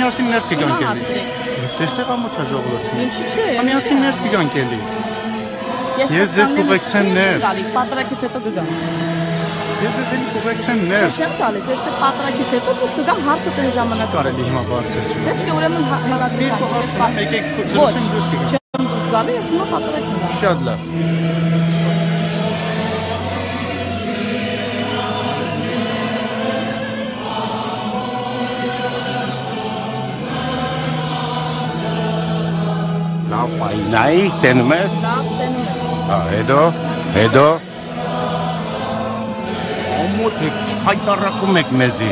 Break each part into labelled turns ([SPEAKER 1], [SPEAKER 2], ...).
[SPEAKER 1] միասին ներս կգանք էլի։ Էստեղ ամոթա ժողովուրդը։
[SPEAKER 2] Ինչի՞ չէ։
[SPEAKER 1] Միասին ներս կգանք էլի։ Ես ձեզ կուղեկցեմ ներս։
[SPEAKER 2] Պատրակից հետո կգամ։
[SPEAKER 1] Ես ձեզ էլի կուղեկցեմ ներս։
[SPEAKER 2] Չեմ տալիս, ես դե պատրակից հետո դուս կգամ հարցը տեն ժամանակ։
[SPEAKER 1] Կարելի հիմա բարձր։
[SPEAKER 2] Դե ուրեմն հարացի։
[SPEAKER 1] Եկեք զրուցում դուրս կգամ։
[SPEAKER 2] Չեմ դուրս գալի, ես հիմա պատրակին գամ։
[SPEAKER 1] Շատ լավ։ Լավ, այնայի տենում ես։
[SPEAKER 2] Լավ տենում եմ։
[SPEAKER 1] Հետո Ամոթ եք խայտարակում եք մեզի։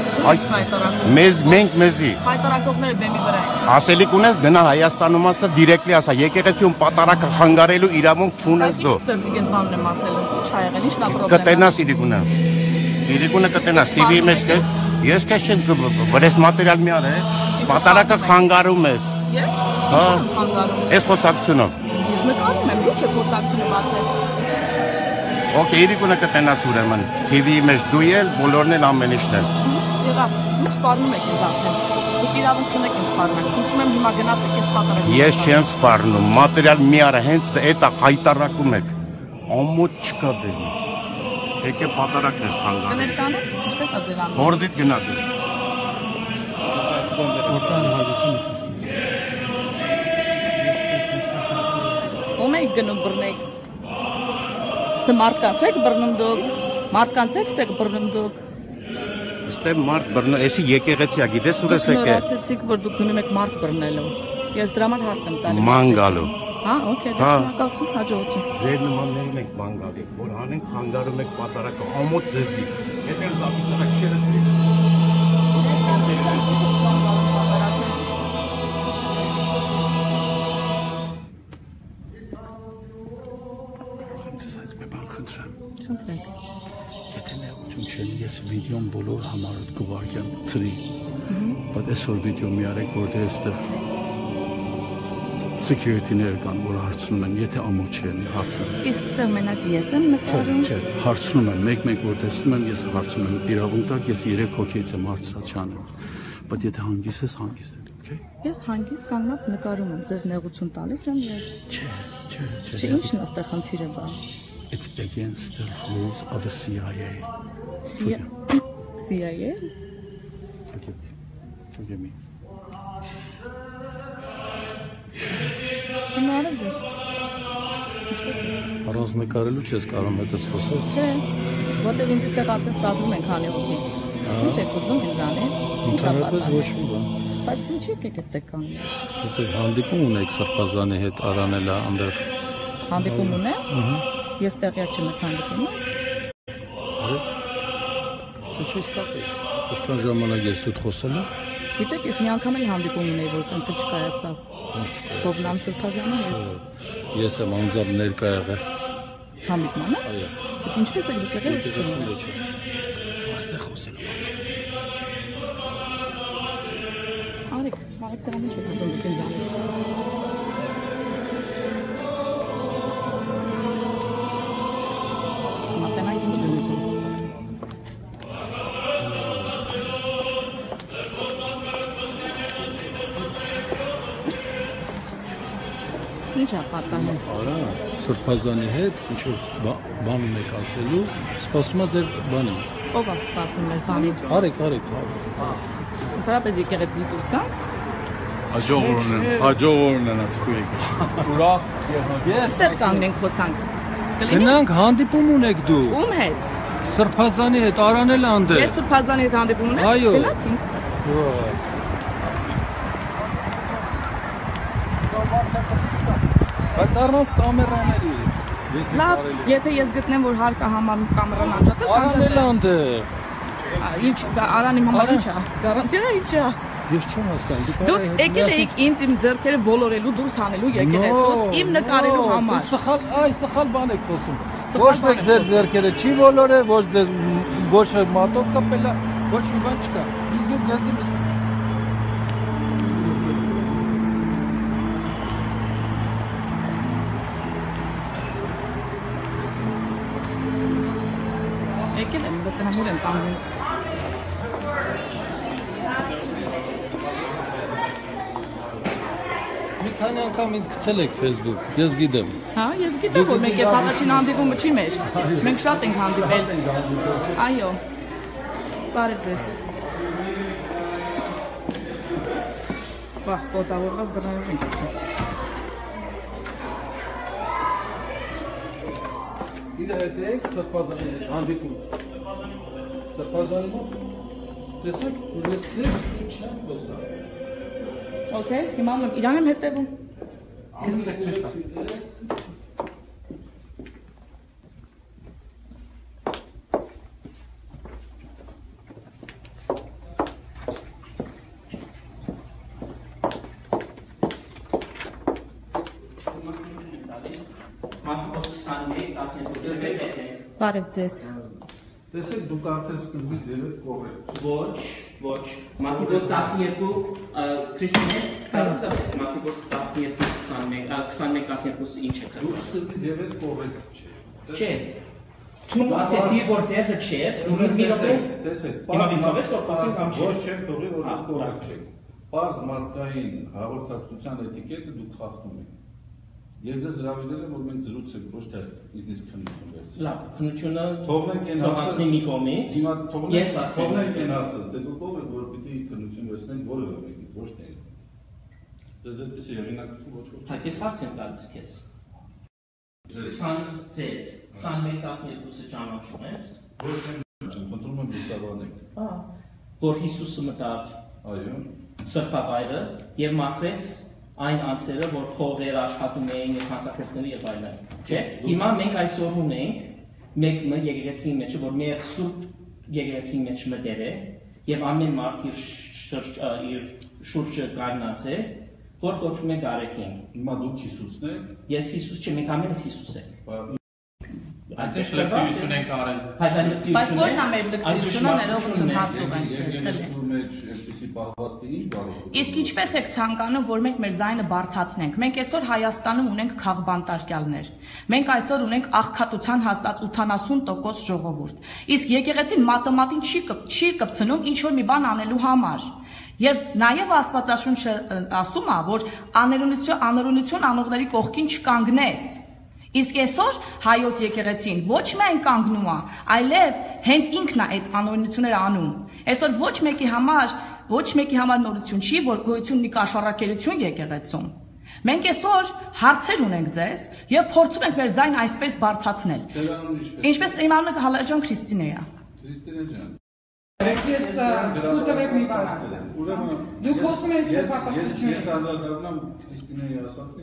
[SPEAKER 1] Մենք մեզի։
[SPEAKER 2] Խայտարակողները բեմի վրա են։
[SPEAKER 1] Ասելիք ունես գնա Հայաստանում ասա դիրեկտլի ասա եկեղեցիում պատարակը խանգարելու իրավունք չունես դու։
[SPEAKER 2] Բայց ինչ ես բանն եմ ասել, ինչ ա եղել, ի՞նչն է պրոբլեմը։
[SPEAKER 1] Կտենաս Իրիկունը։ Իրիկունը կտենաս TV-ի մեջ կես։ Ես քեզ չեմ վրես մատերիալ մի արա է։ Պատարակը խանգարում ես։
[SPEAKER 2] Ես։
[SPEAKER 1] Հա։
[SPEAKER 2] Խանգարում։
[SPEAKER 1] Այս խոսակցությունով։
[SPEAKER 2] Ես նկարում եմ, դուք եք խոսակցությունը բացել։
[SPEAKER 1] Okay, Իրիկունը կտենաս ուրեմն։ TV-ի մեջ դու էլ, բոլորն էլ ամեն ինչն էլ։
[SPEAKER 2] Եղավ, ինչ սպառնում եք ինձ արդեն։ Դուք իրավունք չունեք ինձ սպառնել։ Խնդրում եմ հիմա գնացեք ես պատրաստ։
[SPEAKER 1] Ես չեմ սպառնում, մատերիալ մի արա հենց էտա խայտարակում եք։ Ամոթ չկա ձեր։ Եկե պատարակն ես խանգարում։
[SPEAKER 2] Կներկանեք, ինչպես է ձեր անում։
[SPEAKER 1] Հորձիդ գնա դու։
[SPEAKER 2] Ում եք գնում բռնեք։ Թե մարդկանց եք բռնում դուք։ Մարդկանց եք ստեղ բռնում դուք։
[SPEAKER 1] Ստեղ մարդ բռնում, էսի եկեղեցի է, գիտես ուր ես եկել։
[SPEAKER 2] Ասեցիք, որ դուք գնում եք մարդ բռնելու։ Ես դրա համար հարց եմ տալիս։
[SPEAKER 1] Ման գալու։
[SPEAKER 2] Հա, օքեյ, շնորհակալություն, հաջողություն։
[SPEAKER 1] Ձեր նմաններին եք ման գալի, որ հանենք խանգարում եք պատարակը, ամոթ ձեզի։ Եթե զապիսարակ չերը
[SPEAKER 3] Ես վիդեոն բոլոր համարդ գուղարկեմ ծրի, բայց այսօր վիդեո մի արեք, որտեղ այստեղ security-ներ կան, որ հարցնում են, եթե ամոթ չեն հարցնում։
[SPEAKER 2] Իսկ ստեղ մենակ ես եմ նկարում։
[SPEAKER 3] Չէ, հարցնում եմ, մեկ-մեկ որ տեսնում եմ, ես հարցնում եմ, իրավունք տակ, ես 3 հոգից եմ հարցրած չանեմ, բայց եթե հանգիստ ես, հանգիստ եմ, okay։
[SPEAKER 2] Ես հանգիստ կանգնած նկարում եմ, ձեզ նեղություն տալիս եմ ես։
[SPEAKER 3] Չէ։
[SPEAKER 2] Ինչն է ստեղ խնդիրը բա։
[SPEAKER 3] It's against the rules of the CIA.
[SPEAKER 2] CIA?
[SPEAKER 3] Forgive me.
[SPEAKER 2] Հիմարը ձեզ։ Ինչպես է։
[SPEAKER 3] Առանց նկարելու չես կարող հետս խոսես։
[SPEAKER 2] Չէ, որտեղ ինձ ստեղ արդեն սադրում են քանի հոգի։ Ինչ եք ուզում ինձանից։
[SPEAKER 3] Ընդհանրապես ոչ մի բան։
[SPEAKER 2] Բայց ինչ եք այստեղ կանգնել։
[SPEAKER 3] Որտեղ հանդիպում ունեք Սրբազանի հետ Արանելա այնտեղ։
[SPEAKER 2] Հանդիպում ունեք։ Ես տեղյակ չեմ հանդիպումը։
[SPEAKER 3] Արեք։ Չէ, չես կապես։ Այսքան ժամանակ ես սուտ խոսել եմ։
[SPEAKER 2] Գիտեք, ես մի անգամ էլ հանդիպում ունեի, որ տենց էլ չկայացավ։
[SPEAKER 3] Ոնց չկայացավ։
[SPEAKER 2] Հովնան Սրբազյանը հետ։
[SPEAKER 3] Ես եմ անձամբ ներկա եղել։
[SPEAKER 2] Հանդիպմանը։
[SPEAKER 3] Այո։
[SPEAKER 2] Բայց ինչպես եք դուք եղել։
[SPEAKER 3] Այստեղ խոսելու բան չէ։
[SPEAKER 2] Արեք դրան ինչ եք ուզում դուք ինձանից։ Մատենայք ինչ են ուզում։ Ինչ է պատահել։
[SPEAKER 3] Արա, Սրբազանի հետ ինչ-որ բան ունեք ասելու, սպասում է ձեր բանը։
[SPEAKER 2] Ով է սպասում մեր բանին։
[SPEAKER 3] Արեք։
[SPEAKER 2] Ընդհանրապես եկեղեցից դուրս գանք։
[SPEAKER 3] Հաջողորն են ասում եկեք։ Ուրախ
[SPEAKER 2] Ես ստեղ կանգնենք խոսանք։
[SPEAKER 3] Գնանք հանդիպում ունեք դու։
[SPEAKER 2] Ում հետ։
[SPEAKER 3] Սրբազանի հետ Արանելա անդե։
[SPEAKER 2] Ես Սրբազանի հետ հանդիպում ունեմ։
[SPEAKER 3] Այո։
[SPEAKER 2] Գնացինք։
[SPEAKER 3] Բայց առանց կամերաների։
[SPEAKER 2] Լավ, եթե ես գտնեմ, որ հարկա համար կամերան անջատել,
[SPEAKER 3] Արանելա անդե։
[SPEAKER 2] Ինչ Արանի համար ինչ է։ Գարանտիա ինչ է։
[SPEAKER 3] Ես չեմ հասկանում։
[SPEAKER 2] Դուք եկել եք ինձ իմ ձեռքերը ոլորելու դուրս հանելու եկեղեցուց իմ նկարելու համար։
[SPEAKER 3] Սխալ բան եք խոսում։ Ոչ մեկ ձեր ձեռքերը չի ոլորել, ոչ ձեզ ոչ մատով կապել, ոչ մի բան չկա։ Իզուր ձեզի
[SPEAKER 2] Եկել եմ, դուք նամուր եմ կանգնից։
[SPEAKER 3] քանի անգամ ինձ գցել եք Facebook, ես գիտեմ։
[SPEAKER 2] Հա, ես գիտեմ, որ մենք ես առաջին հանդիպումը չի մեր։ Մենք շատ ենք հանդիպել։ Այո։ Բարև ձեզ։ Բա, պոտավորված դրանով ենք ասում։
[SPEAKER 3] Իրա հետ եք Սրբազանի հետ հանդիպում։ Սրբազանի մոտ։ Տեսեք, որ ես ձեր չեմ խոսա։
[SPEAKER 2] Okay, հիմա իրան եմ հետևում։ Բարև ձեզ։
[SPEAKER 3] Տեսեք, դուք արդեն սկզբից եղեք կողեր։
[SPEAKER 4] Ոչ, Մատթեոս 12 Քրիստոնե, կարող ես ասել Մատթեոս 12:21-12-ը ինչ է
[SPEAKER 3] Դուք
[SPEAKER 4] կրում։
[SPEAKER 3] սկզբից եղեք կողեր, չէ։
[SPEAKER 4] Դու ասեցի որ տեղը չէ, ու մի րոպե։
[SPEAKER 3] Տեսեք,
[SPEAKER 4] Հիմա դիմավորես որ խոսենք կամ չէ։
[SPEAKER 3] Ոչ չեք թողի, որ դուք կողեր չեք։ Պարզ մարդկային հաղորդակցության էտիկետը դուք խախտում եք։ Ես ձեզ հրավիրել եմ, որ մենք զրուցենք, ոչ թե ինձնից քննություն վերցնենք։
[SPEAKER 4] Լավ, քննությունը
[SPEAKER 3] Թողնենք այն
[SPEAKER 4] հարցը մի կողմից։ Ես ասեմ։
[SPEAKER 3] Թողնենք այն հարցը, դե դուք ով եք, որ պիտի քննություն վերցնենք որևէ մեկից, ոչ թե ինձնից։ Ձեզ այդպեսի հեղինակություն ոչ ոք։
[SPEAKER 4] Բայց ես հարց եմ տալիս քեզ։ 21-12-ը ճանաչում ես։
[SPEAKER 3] Ոչ թե խնդրում եմ լուսաբանեք։
[SPEAKER 4] Որ Հիսուսը մտավ
[SPEAKER 3] Այո։
[SPEAKER 4] սրբավայրը եւ մաքրեց այն անձերը, որ խողեր աշխատում էին եւ հանցագործներ եւ այլն, չէ՞։ Հիմա մենք այսօր ունենք մեկ եկեղեցի մեջ, որ մեր սուրբ եկեղեցի մեջ մտեր է եւ ամեն մարդ իր շուրջը կայնած է, որ կոչվում է Գարեգին։
[SPEAKER 3] Հիմա դուք Հիսուսն եք։
[SPEAKER 4] Ես Հիսուս չեմ, մենք ամենս Հիսուս ենք։
[SPEAKER 5] Այդ ինչ լկտիություն ենք արել։
[SPEAKER 2] Բայց որն է մեր լկտիությունը, ներողություն հարցով ենք ցեցել։
[SPEAKER 3] Այսպեսի պահվածքի ինչ բարով։
[SPEAKER 2] Իսկ ինչպես եք ցանկանում, որ մենք մեր ձայնը բարձրացնենք։ Մենք այսօր Հայաստանում ունենք քաղբանտարկյալներ։ Մենք այսօր ունենք աղքատության հասած 80% ժողովուրդ։ Իսկ եկեղեցին մատոմատին չի կպցնում ինչ որ մի բան անելու համար։ Եվ նաև Աստվածաշունչը ասում է, որ անօրինություն անողների կողքին չկանգնես։ Իսկ այսօր հայոց եկեղեցին ոչ միայն կանգնում է, այլև հենց ինքն է այդ անօրինությունները անում։ Այսօր ոչ մեկի համար նորություն չի, որ գոյություն ունի կաշառակերություն եկեղեցում։ Մենք այսօր հարցեր ունենք ձեզ եւ փորձում ենք մեր ձայն այսպես բարձրացնել։ Ինչպես իմ անունը Հալաջան Քրիստինե է։
[SPEAKER 3] Քրիստինե ջան։
[SPEAKER 6] Ես թույլտվեք մի բան ասեմ։
[SPEAKER 3] Ուրեմն
[SPEAKER 6] դուք խոսում եք սեփականություն։
[SPEAKER 3] Ես անդրադառնում եմ Քրիստինեի ասածին։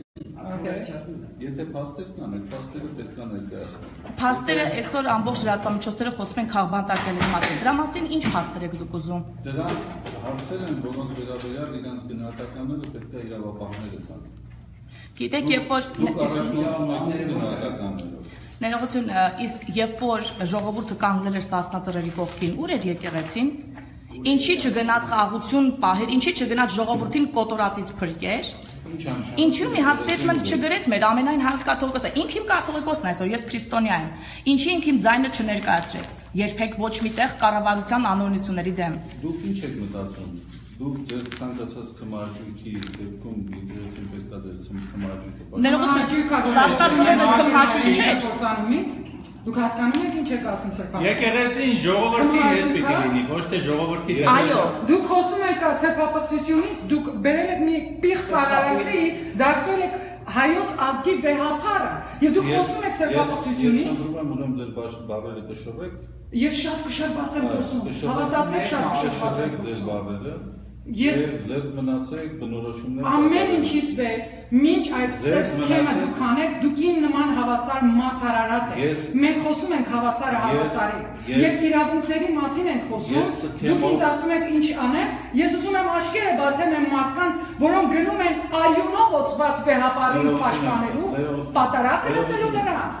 [SPEAKER 3] Եթե փաստեր կան, այդ փաստերը պետք է ներկայացնեն։
[SPEAKER 2] Փաստերը այսօր ամբողջ լրատվամիջոցները խոսում են քաղբանտարկելու մասին։ Դրա մասին ինչ փաստեր եք դուք ուզում։
[SPEAKER 3] Դրանք հարցեր են, որոնց վերաբերյալ իրենց գնահատականները պետք է իրավապահները տան։
[SPEAKER 2] Գիտեք, երբ որ
[SPEAKER 3] Դուք առաջնորդում եք գնահատականներով։
[SPEAKER 2] ներողություն, իսկ երբ որ ժողովուրդը կանգնել էր Սասնա կողքին, ուր էր եկեղեցին։ Ինչի չգնաց խաղաղություն պահեր, ինչի չգնաց ժողովրդին կոտորածից փրկեր։ Ինչու մի հատ ստեյթմենթ չգրեց մեր ամենայն հայոց կաթողիկոսը։ Ինքն իմ կաթողիկոսն է այսօր, ես քրիստոնյա եմ։ Ինչի ինքն իմ ձայնը չներկայացրեց։ Երբեք ոչ միտեղ կառավարության անօրինությունների դեմ։
[SPEAKER 3] Դուք ինչ եք մտածում։ Դուք ձեր ցանկացած քմահաճույքի դեպքում եկեղեցին պետք է ձեր քմահաճույքը։
[SPEAKER 2] Ներողություն, Սասնա քմահաճույք չէ։
[SPEAKER 6] Դուք հասկանում եք ինչ եք ասում սրբապատիվ։
[SPEAKER 5] Եկեղեցին ժողովրդի հետ պիտի լինի, ոչ թե ժողովրդի հետ։
[SPEAKER 2] Այո։
[SPEAKER 6] Դուք խոսում եք սրբապատիվությունից, դուք բերել եք մի պիղծ արարածի, դարձրել եք հայոց ազգի վեհապարը, եւ դուք խոսում եք սրբապատիվությունից։
[SPEAKER 3] Ես ուզում եմ ուրեմն ձեր բառերը կշռեք։
[SPEAKER 6] Ես շատ կշռված եմ խոսում։ Հավատացեք, շատ կշռված եմ
[SPEAKER 3] ձեր
[SPEAKER 6] խոսում։
[SPEAKER 3] բառերը։
[SPEAKER 6] Ես
[SPEAKER 3] ձեր մնացեք բնորոշումները։
[SPEAKER 6] Ամեն ինչից վեր, մինչ այդ սեփսքեմը դուք անեք, դուք իմ նման հավասար մարդ արարած եք։ Մենք խոսում ենք հավասարը հավասարի։ Եվ իրավունքների մասին ենք խոսում։ Դուք ինձ ասում եք ինչ անեմ, ես ուզում եմ աչքերը բացեմ այն մարդկանց, որոնք գնում են արյունով օծված վեհապարին պաշտպանելու, պատարակը լսելու նրանց։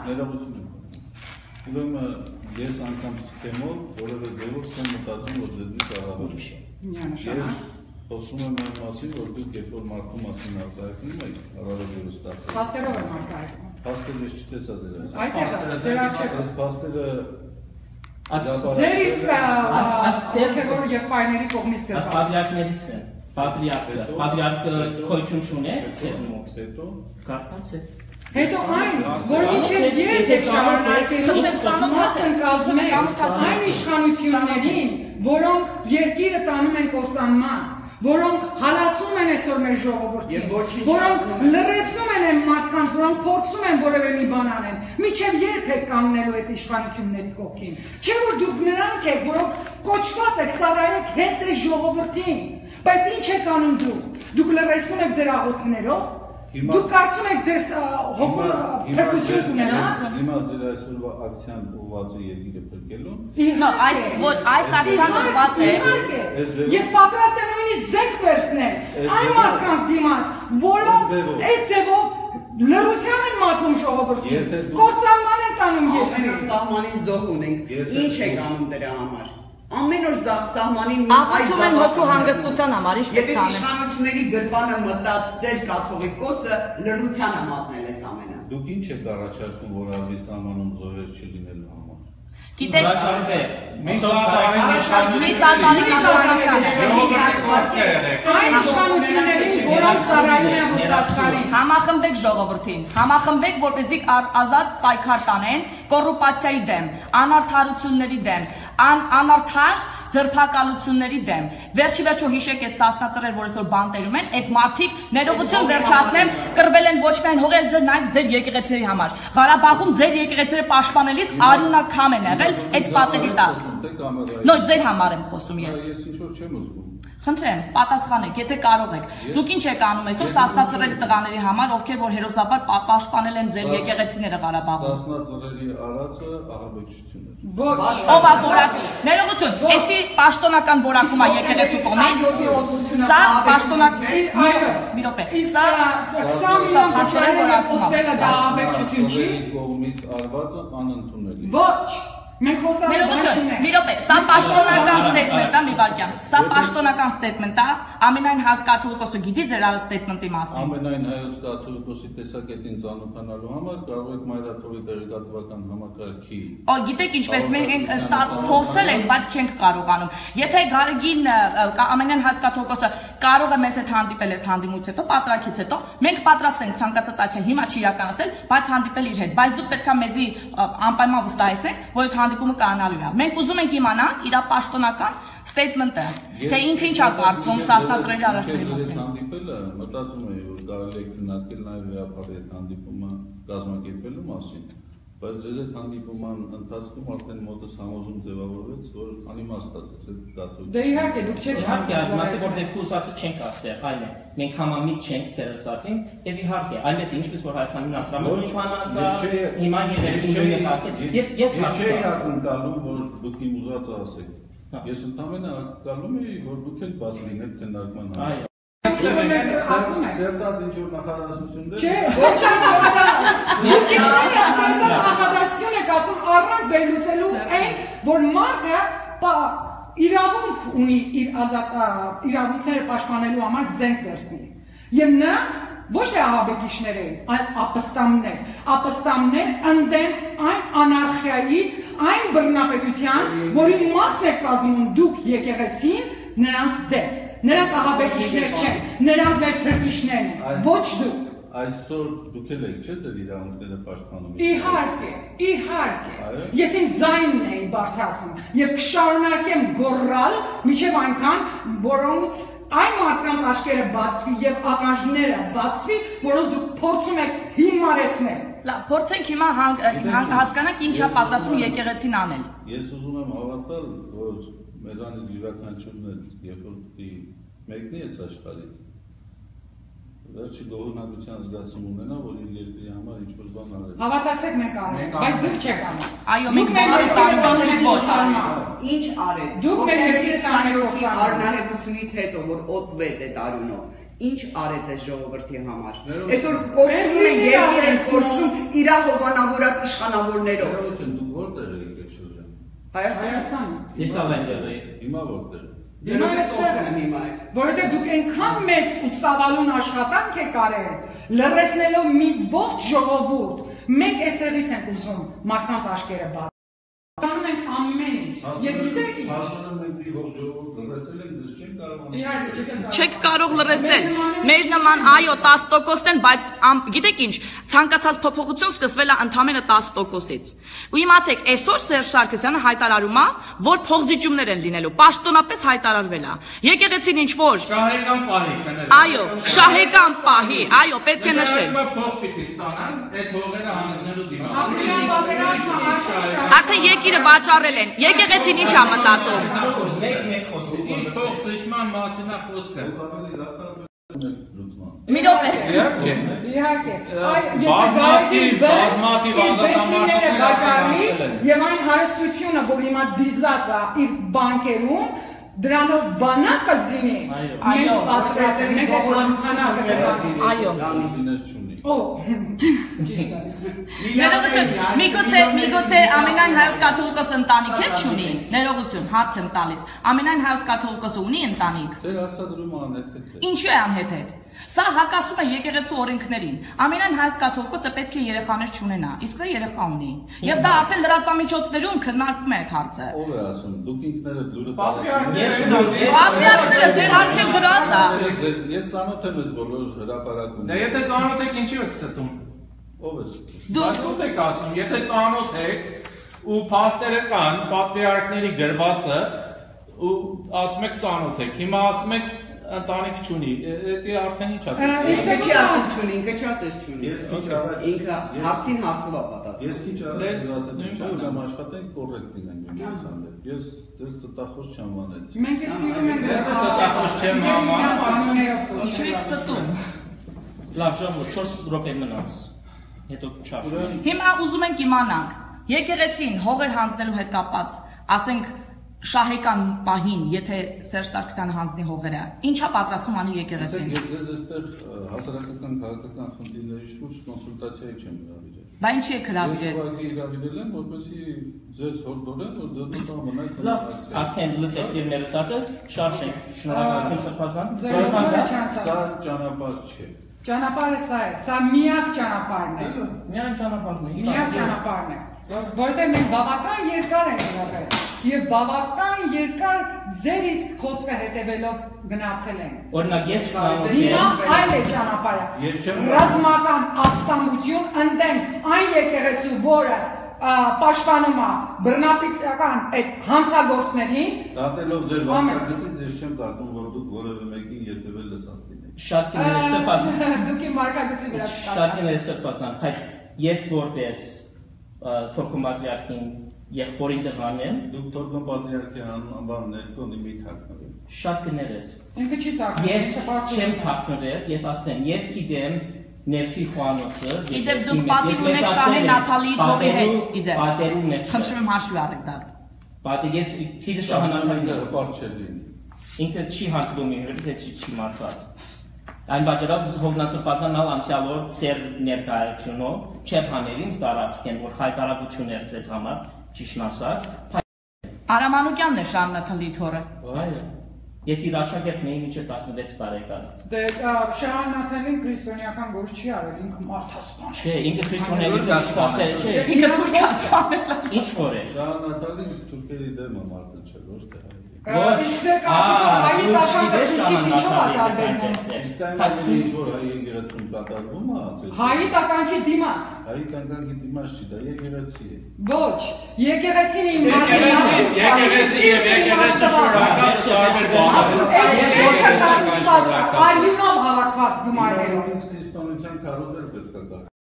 [SPEAKER 3] Ուրեմն ես անգամ սքեմով որևէ ձևով չեմ մտածում, որ ձեզնից ահավոր է։ Ես խոսում եմ այն մասին, որ դուք երբ որ մարդու մասին արտահայտում եք, հավանաբար ստացվում։
[SPEAKER 6] Փաստերով եմ արտահայտում։
[SPEAKER 3] Փաստերը ես չտեսա ձեր այս։
[SPEAKER 6] Այդտեղ ձեր աչքերը։
[SPEAKER 3] Այս փաստերը
[SPEAKER 6] Ձեր իսկ ովքեր եղբայրների կողմից գրված։
[SPEAKER 4] Աստվածյակներից են։ Պատրիարքը քոյություն չունի, ծեր մոտ։
[SPEAKER 3] Հետո
[SPEAKER 4] Կարդաց է։
[SPEAKER 6] Հետո այն, որ մինչև երբ եք շարունակելու այն իշխանություններին, որոնք երկիրը տանում են կործանման, որոնք հալածում են այսօր մեր ժողովրդին, որոնք լրացնում են այն մարդկանց, որոնք փորձում են որևէ մի բան անեն, մինչև երբ եք կանգնելու այդ իշխանությունների կողքին։ Չէ՞ որ դուք նրանք եք, որոնք կոչված եք ծառայեք հենց այս ժողովրդին, բայց ինչ եք անում դուք։ Դուք լրացնում եք ձեր աղոթքներով, դուք կարծում եք ձեր հոգու փրկություն ունենալ։
[SPEAKER 3] Հիմա ձեր այսօրվա ակցիան ուղղված է երկիրը փրկելուն։
[SPEAKER 2] Այս ակցիան ուղղված է։
[SPEAKER 6] Ես պատրաստ եմ նույնիսկ զենք վերցնել այն մարդկանց դիմաց, որոնք այս ձևով լրության են մատնում ժողովրդին, կործանման են տանում երկիրը։
[SPEAKER 7] Սահմանին զոհ ունենք, ինչ եք անում դրա համար։ Ամեն օր սահմանին
[SPEAKER 2] աղոթում են հոգու հանգստության համար, ինչ պետք է անեն։
[SPEAKER 7] Եթե իշխանությունների գրպանը մտած ձեր կաթողիկոսը լրությանը մատնել ես ամենը։
[SPEAKER 3] Դուք ինչ եք առաջարկում, որ ավելի սահմանում զոհեր չլինելու համար։
[SPEAKER 2] Գիտեք,
[SPEAKER 1] մի սահմանի
[SPEAKER 6] Այն իշխանություններին, որոնք ծառայում են Ռուսաստանին,
[SPEAKER 2] համախմբեք ժողովրդին, համախմբեք, որպեսզի ազատ պայքար տանեն կոռուպցիայի դեմ, անարդարությունների դեմ, անարդար ձերբակալությունների դեմ։ Վերջի վերջո հիշեք այդ սասնածռեր, որ այսօր բանտերում են, այդ մարդիկ ներողություն վերջացնեմ, կռվել են ոչ միայն հողել ձեր եկեղեցիների համար։ Ղարաբաղում ձեր եկեղեցիները պաշտպանելիս արյունակամ են եղել այդ պատերի տակ։ Նո, ձեր համար եմ խոսում ես։
[SPEAKER 3] Ես ինչ որ չեմ ուզում։
[SPEAKER 2] Խնդրեմ, պատասխանեք, եթե կարող եք։ Դուք ինչ եք անում այսօր սասնածռերի տղաների համար, ովքեր որ հերոսաբար պաշտպանել են ձեր եկեղեցիները Ղարաբաղում։
[SPEAKER 3] Սասնածռերի արածը ահաբեկչություն է։
[SPEAKER 6] ոչ,
[SPEAKER 2] ով է որակ, ներողություն, էսի պաշտոնական որակում է եկեղեցու կողմից։ Սա պաշտոնական, մի րոպե։ Սա
[SPEAKER 6] 20 միլիոն օտվելը դա ահաբեկչություն չի։
[SPEAKER 3] Կողմից արվածը անընդունելի։
[SPEAKER 6] Ոչ, մենք խոսάμε
[SPEAKER 2] Ներողություն, մի րոպե, սա պաշտոնական ստեյթմենտ է, մի վարքյան։ Սա պաշտոնական ստեյթմենտ է, ամենայն հայոց կաթողիկոսը գիտի ձեր ստեյթմենտի մասին։
[SPEAKER 3] Ամենայն հայոց կաթողիկոսի տեսակետին ծանոթանալու համար կարող եք Մայրաթորի դերեկատվական համակարգի։
[SPEAKER 2] Օ, գիտեք ինչպես մենք փորձել ենք, բայց չենք կարողանում։ Եթե Գարեգին ամենայն հայոց կաթողիկոսը կարող է մեզ հետ հանդիպել այս հանդիպումից հետո, պատրակից հետո, մենք պատրաստ ենք ցանկացած ակցիա հիմա չիրականացնել, բայց հանդիպել իր հետ։ Բայց դուք պետքա մեզի անպայման վստահեցնեք, որ այդ հանդիպումը կանալու է։ Մենք ուզում ենք իմանալ իր պաշտոնական ստեյթմենտը, թե ինքը ինչ է կարծում սասնածռերի առաջների մասին։
[SPEAKER 3] Հանդիպելը մտածում եմ, որ կարելի է քննարկել նաև վերապարի այդ հանդիպումը կազմակերպելու մասին, բայց ձեր այդ հանդիպման ընթացքում արդեն մոտս համոզում ձևավորվեց, որ անիմաստացեց այդ դատումը։
[SPEAKER 6] Դե իհարկե դուք չեք
[SPEAKER 4] Իհարկե, մասը որ դեպքի ուսացը չենք ասել, այլ է։ Մենք համամիտ չենք ձեր ասածին, եւ իհարկե, այնպես ինչպես որ Հայաստանի անձնամարտիկան ասա, հիմա երևի նույնը ասել։ Ես
[SPEAKER 3] չէի ակնկալում, որ դուք իմ ուզածը ասեք։ Ես ընդհանրապես ակնկալում էի, որ դուք եք բաց լինեք քննարկման համար։ Սերտած ինչ որ նախադասություններ։
[SPEAKER 6] Չէ, ոչ նախադասություն։ Դուք սերտած նախադասություն եք ասում առանց վերլուծելու այն, որ մարդը իրավունք ունի իր իրավունքները պաշտպանելու համար զենք վերցնի։ Եվ նա ոչ թե ահաբեկիչներ են, այլ ապստամբներ ընդդեմ այն անարխիայի, այն բռնապետության, որի մասն եք կազմում դուք եկեղեցին, նրանց դեմ։ Նրանք ահաբեկիչներ չեն, նրանք մեր փրկիչներն են, ոչ դուք։
[SPEAKER 3] Այսօր դուք եք չէ՞ ձեր իրավունքները պաշտպանում։
[SPEAKER 6] Իհարկե։ Ես իմ ձայնն էի բարձրացնում եւ կշարունակեմ գոռալ մինչեւ այնքան, որոնց այն մարդկանց աչքերը բացվի եւ ականջները բացվի, որոնց դուք փորձում եք հիմարեցնել։
[SPEAKER 2] Լավ, փորձենք հիմա հասկանանք ինչ է պատրաստում եկեղեցին անել։
[SPEAKER 3] Ես ուզում եմ հավատալ, որ մեզանից յուրաքանչյուրն էլ երբ որ մեկնի այս աշխարհից, վերջի գոհունակության զգացում ունենա, որ իր երկրի համար ինչ-որ բան արել։
[SPEAKER 6] Հավատացեք մենք անենք, բայց դուք չեք անում։
[SPEAKER 2] Այո, մենք բոլորս անում ենք ոչ
[SPEAKER 7] Ինչ արեց։
[SPEAKER 6] Դուք մեր երկրի
[SPEAKER 7] առնահեղությունից հետո, որ օծվեց այդ արյունով, ինչ արեց այս ժողովրդի համար։ Այսօր կորցնում են երկիրը, կորցնում իր հովանավորած իշխանավորներով։
[SPEAKER 3] Դուք որտեղ եք եկել։
[SPEAKER 6] Հայաստանում։
[SPEAKER 4] Ես ավենջեր էի։
[SPEAKER 3] Հիմա որտեղ։
[SPEAKER 6] Որովհետև դուք այնքան մեծ ու ցավալուն աշխատանք եք արել, լրացնելով մի ողջ ժողովուրդ, մենք էսեղից ենք ուզում մարդկանց աչքերը բաց։ Անում ենք ամեն ինչ, Եվ գիտեք ինչ։
[SPEAKER 3] Հասարակական մենք մի ողջ ժողովուրդ լրացել ենք, դες չենք կարող։
[SPEAKER 2] Չեք կարող լրացնել։ Մեր նման այո 10%-ն են, բայց գիտեք ինչ, ցանկացած փոփոխություն սկսվել է ընդամենը 10%-ից։ Ու իմացեք, այսօր Սերժ Սարգսյանը հայտարարում է, որ փոխզիջումներ են լինելու, պաշտոնապես հայտարարվել է։ Եկեղեցին ինչ որ
[SPEAKER 5] Շահեկան պահի կներեք։
[SPEAKER 2] Այո, շահեկան պահի, այո, պետք է նշել։
[SPEAKER 5] Փող պիտի ստանան, այդ հողերը հանձնելու դիմաց։
[SPEAKER 6] Ապրիլյան պատերազմը
[SPEAKER 2] Արդեն երկիրը վաճառել են։ Եկեղեցին ինչ է մտածում։
[SPEAKER 5] Մեկ խոսի։ Ինչ փող զիջման մասին է խոսքը։
[SPEAKER 2] Մի րոպե։
[SPEAKER 6] Իհարկե։
[SPEAKER 5] Բազմաթիվ
[SPEAKER 6] ազատամարտիկները վաճառի եւ այն հարստությունը, որ հիմա դիզած է իր բանկերում, դրանով բանակը զինի։
[SPEAKER 2] Այո,
[SPEAKER 6] պատրաստ ենք մենք այդ հանքանակը դրանք։
[SPEAKER 2] Այո։
[SPEAKER 6] Օ, ճիշտ է։
[SPEAKER 2] Միգուցե ամենայն հայոց կաթողիկոս ընտանիք էլ չունի։ Ներողություն, հարց եմ տալիս։ Ամենայն հայոց կաթողիկոսը ունի ընտանիք։
[SPEAKER 3] Ձեր հարցադրումը անհետ է։
[SPEAKER 2] Ինչու է անհետ։ Սա հակասում է եկեղեցու օրենքներին։ Ամենայն հայոց կաթողիկոսը պետք է երեխաներ չունենա, իսկ նա երեխա ունի։ Եվ դա արդեն լրատվամիջոցներում քննարկվում է այդ հարցը։
[SPEAKER 3] Ով է ասում, դուք ինքներդ լուրը
[SPEAKER 2] Պատվիարները ձեր արժեք դրած է։
[SPEAKER 3] Ես ծանոթ եմ այս բոլոր հրապարակում։
[SPEAKER 5] Դե եթե ծանոթ եք, ինչի եք ստում։
[SPEAKER 3] Ով է։
[SPEAKER 5] Դուք ո՞ւտ եք ասում, եթե ծանոթ եք ու փաստերը կան, պատվիարակների գրվածը ու ասում եք ծանոթ եք։ Հիմա ասում եք ընտանիք չունի, դա արդեն ինչ է։
[SPEAKER 7] Ինքը չի ասում չունի, ինքը չի ասես չունի։
[SPEAKER 3] Ես քիչ առաջ
[SPEAKER 7] ինքը հարցին հարցով է պատասխանում։
[SPEAKER 3] Ես քիչ առաջ ասացի, չէ՞ որ աշխատենք կոռեկտ լինենք միմյանց հանդեպ։ Ես դες ստախոս չանվանեցի։
[SPEAKER 6] Մենք է սիրում ենք
[SPEAKER 5] Ես ստախոս չեմ անվանում։
[SPEAKER 2] Ինչու եք ստում։
[SPEAKER 4] Լավ, ժողովուրդ, 4 րոպե մնաց։ Հետո չարժե։
[SPEAKER 2] Հիմա ուզում ենք իմանանք, եկեղեցին հողեր հանձնելու հետ կապած, ասենք շահեկան պահին, եթե Սերժ Սարգսյանը հանձնի հողերը, ինչա պատրաստում անի եկեղեցին։
[SPEAKER 3] Ես ձեզ այստեղ հասարակական քաղաքական խնդիրների շուրջ կոնսուլտացիայի չեմ հրավիրել։
[SPEAKER 2] Բա ինչի եք հրավիրել։
[SPEAKER 3] Ես ուղղակի հրավիրել եմ, որպեսզի ձեզ հորդորեմ, որ ձեզ մնաք։
[SPEAKER 4] Լավ, արդեն լսեցիր մեր ասածը, շարժենք։ Շնորհակալություն Սրբազան։
[SPEAKER 3] Սա ճանապարհ չէ։
[SPEAKER 6] Ճանապարհը սա է, սա միակ ճանապարհն է։
[SPEAKER 4] Միայն ճանապարհն է։
[SPEAKER 6] Միակ ճանապարհն է։ Որտեղ մենք բավական երկար ենք եղել եւ բավական երկար ձեր իսկ խոսքը հետևելով գնացել ենք։
[SPEAKER 4] Օրինակ ես ծանոթ
[SPEAKER 6] Հիմա
[SPEAKER 4] եմ։
[SPEAKER 6] այլ է ճանապարհը։
[SPEAKER 3] Ես չեմ
[SPEAKER 6] Ռազմական ապստամբություն ընդդեմ այն եկեղեցու, որը պաշտպանում է բռնապետական այդ հանցագործներին։
[SPEAKER 3] Դատելով ձեր վարկագծից ես չեմ կարծում, որ դուք որևէ մեկին երբևէ լսած լինեք։
[SPEAKER 4] Շատ կներես Սրբազան։
[SPEAKER 6] Դուք իմ վարկագծի վրա
[SPEAKER 4] Շատ կներես Սրբազան, բայց ես որպես Թորգոմ պատրիարքին եղբորին տղան եմ։
[SPEAKER 3] Դուք Թորգոմ պատրիարքի անվան ներքո մի թաքնվել։
[SPEAKER 4] Շատ կներես։
[SPEAKER 6] ինքը չի թաքնվել։
[SPEAKER 4] Ես չեմ թաքնվել, ես ասեմ, ես գիտեմ Ներսի Խոհանոցը։
[SPEAKER 2] Իդեպ դուք պատիվ ունեք Շահե Նաթալիի թողի հետ, իդեպ։
[SPEAKER 4] Պատերում եք։
[SPEAKER 2] Խնդրում եմ հաշվի առեք դա։
[SPEAKER 4] Պատի ես քիդը շահանալի
[SPEAKER 3] Պարտ չէ լինի։
[SPEAKER 4] ինքը չի հանդիպում ինքնից է չի մացած։ Այն բաժարով հողնասրբազան ալ անցյալ օր ծեր ներկայությունով չեր հաներին ստարացկեն, որ հայտարարություններ ձեզ համար ճիշտ ասած։
[SPEAKER 2] Արամ Մանուկյանն է Շահե Նաթալիի թորը։
[SPEAKER 4] Այո։ Ես իր աշակերտն էի մինչև 16 տարեկանից։
[SPEAKER 6] Դե Շահե Նաթալին քրիստոնեական գործ չի արել, ինքը մարդասպան։
[SPEAKER 4] Չէ, ինքը քրիստոնեական գործ ասել չէ։
[SPEAKER 2] Ինքը թուրքաստան է։
[SPEAKER 4] Ինչ որ է։
[SPEAKER 3] Շահե Նաթալին թուրքերի դեմ է մարդը չէ, ոչ թե հայ։
[SPEAKER 6] Իսկ ձեր կարծիքով հայի տաշակը թուրքից ինչով է տարբերվում։
[SPEAKER 3] Իսկ այն ինչ որ հայ եկեղեցում կատարվում է,
[SPEAKER 6] Հայի տականքի դիմաց։
[SPEAKER 3] հայ կանգանքի դիմաց չի, դա եկեղեցի է։
[SPEAKER 6] Ոչ, եկեղեցին իմ
[SPEAKER 5] Եկեղեցի եւ եկեղեցի շնորհակալը տարբեր բան են։
[SPEAKER 6] Այս քրիստոնեական այլունով հավաքված գումարներով։
[SPEAKER 3] Քրիստոնեության քարոզեր պետք է կա։